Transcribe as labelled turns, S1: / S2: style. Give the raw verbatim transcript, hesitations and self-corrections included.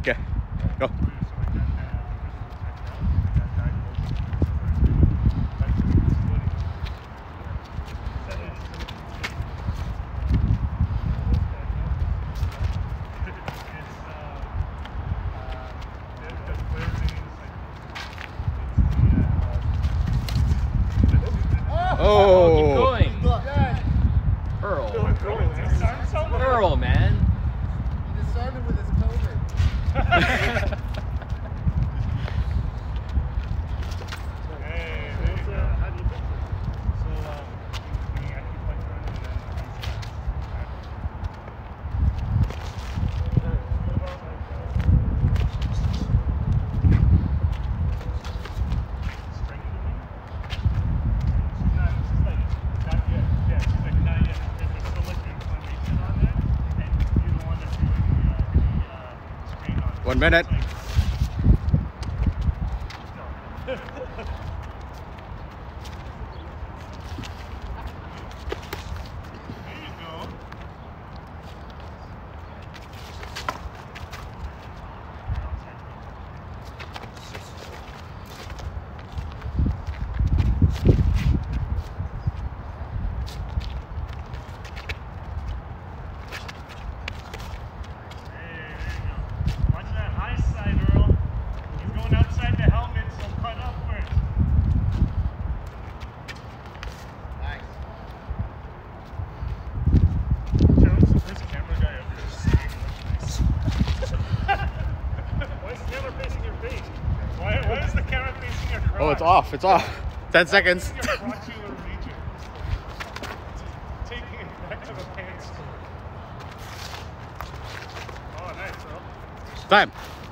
S1: Okay, go.
S2: Oh, keep
S1: Oh,
S2: going. Earl. Earl, man.
S3: He disarmed with his COVID.
S4: Hey, there you go. How do you fix it? So, um, we actually play running and then strength to me? She's not, she's like, not yet. Yeah, she's like, not yet. Because there's so much inflammation on there, and you don't want to do any, uh, any, uh, strain on it.
S1: One minute.
S4: So it's like, there you go. Hey, there you go. Watch that high side, Earl. He's going outside the helmet, so cut upwards.
S3: Nice.
S4: Terms, this camera guy up here is saying looks nice. Why is the camera facing your face? Why, why is the camera facing your crotch?
S1: oh, it's off. It's off. Ten seconds.
S4: Your crotchular region. Taking it back to the pants. Oh, nice, Earl.
S1: Time.